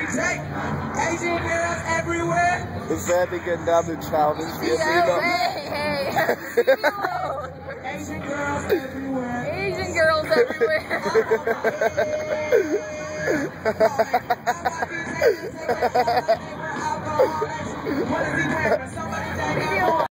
Asian girls everywhere. Bewerbigen damit Childish Gambino. Hey. Asian girls everywhere. Asian girls everywhere.